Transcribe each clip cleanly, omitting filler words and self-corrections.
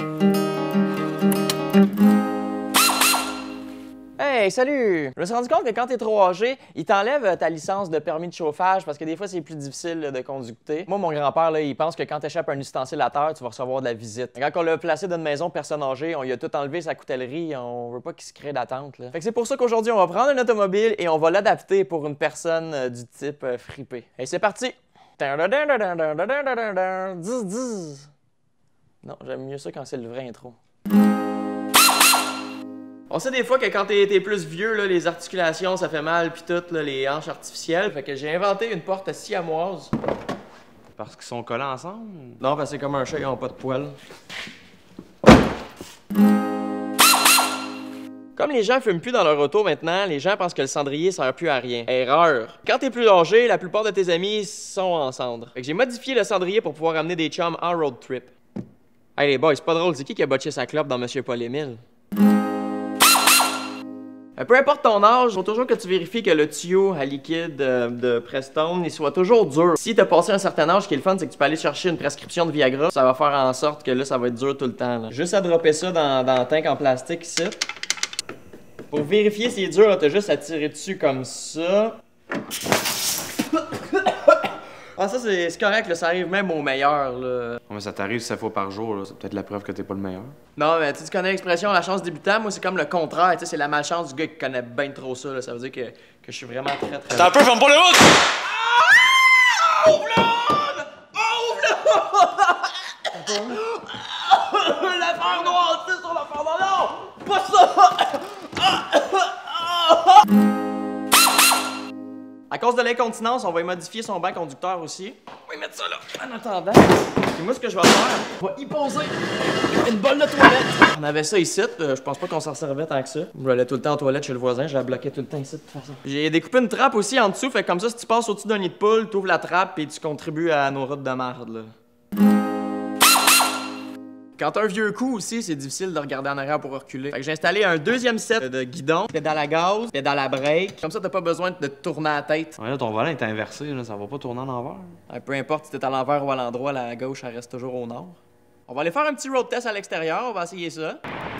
Hey, salut! Je me suis rendu compte que quand t'es trop âgé, il t'enlève ta licence de permis de chauffage parce que des fois, c'est plus difficile de conducter. Moi, mon grand-père, là, il pense que quand t'échappes un ustensile à terre, tu vas recevoir de la visite. Quand on l'a placé dans une maison de personnes âgées, on lui a tout enlevé sa coutellerie, on veut pas qu'il se crée d'attente. Fait que c'est pour ça qu'aujourd'hui, on va prendre un automobile et on va l'adapter pour une personne du type fripé. Et c'est parti! Non, j'aime mieux ça quand c'est le vrai intro. On sait des fois que quand t'es plus vieux, là, les articulations, ça fait mal, pis tout, là, les hanches artificielles. Fait que j'ai inventé une porte siamoise. Parce qu'ils sont collés ensemble? Non, parce que c'est comme un chat, ils ont pas de poils. Comme les gens fument plus dans leur auto maintenant, les gens pensent que le cendrier sert plus à rien. Erreur! Quand t'es plus âgé, la plupart de tes amis sont en cendre. Fait que j'ai modifié le cendrier pour pouvoir amener des chums en road trip. Hey les boys, c'est pas drôle, c'est qui a botché sa clope dans Monsieur Paul-Émile? Peu importe ton âge, il faut toujours que tu vérifies que le tuyau à liquide de Prestone il soit toujours dur. Si t'as passé un certain âge, ce qui est le fun, c'est que tu peux aller chercher une prescription de Viagra. Ça va faire en sorte que là, ça va être dur tout le temps. Là. Juste à dropper ça dans le tank en plastique ici. Pour vérifier si c'est dur, t'as juste à tirer dessus comme ça. Ah, ça, c'est correct, là, ça arrive même au meilleur. Là. Mais ça t'arrive 7 fois par jour, là. C'est peut-être la preuve que t'es pas le meilleur. Non, mais tu connais l'expression la chance débutant. Moi, c'est comme le contraire. C'est la malchance du gars qui connaît bien trop ça. Là. Ça veut dire que je suis vraiment très. T'as un peu, ferme pas le hood! Ah! Ouvre-le! Ouvre-le! L'affaire noire, tu sais, sur l'affaire noire! Non! Pas ça! À cause de l'incontinence, on va y modifier son banc conducteur aussi. On va y mettre ça là, en attendant. Et moi, ce que je vais faire, on va y poser une bolle de toilette. On avait ça ici, je pense pas qu'on s'en servait tant que ça. Je allais tout le temps aux toilettes chez le voisin, je la bloquais tout le temps ici de toute façon. J'ai découpé une trappe aussi en dessous, fait que comme ça, si tu passes au-dessus d'un nid de poule, t'ouvres la trappe et tu contribues à nos routes de merde, là. Quand t'as un vieux coup aussi, c'est difficile de regarder en arrière pour reculer. Fait que j'ai installé un deuxième set de guidon, pédale à gaz, pédale à break. Comme ça, t'as pas besoin de te tourner la tête. Ouais, là, ton volant est inversé, là. Ça va pas tourner en envers. Peu importe si t'es à l'envers ou à l'endroit, la gauche, elle reste toujours au nord. On va aller faire un petit road test à l'extérieur, on va essayer ça.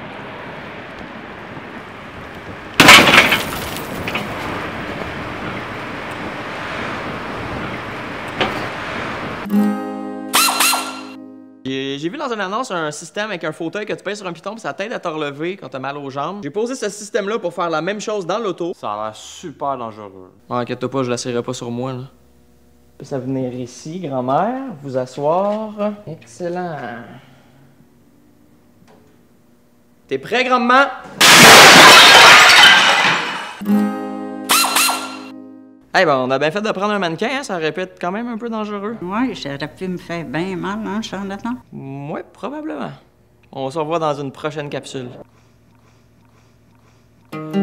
J'ai vu dans une annonce un système avec un fauteuil que tu pèses sur un piton pis ça t'aide à te relever quand t'as mal aux jambes. J'ai posé ce système-là pour faire la même chose dans l'auto. Ça a l'air super dangereux. Ouais, inquiète-toi pas, je l'essayerai pas sur moi, là. Ça venir ici, grand-mère, vous asseoir. Excellent. T'es prêt, grand-maman? Eh ben, on a bien fait de prendre un mannequin, hein? Ça aurait pu être quand même un peu dangereux. Ouais, ça aurait pu me faire bien mal, hein, Charlatan? Ouais, probablement. On se revoit dans une prochaine capsule.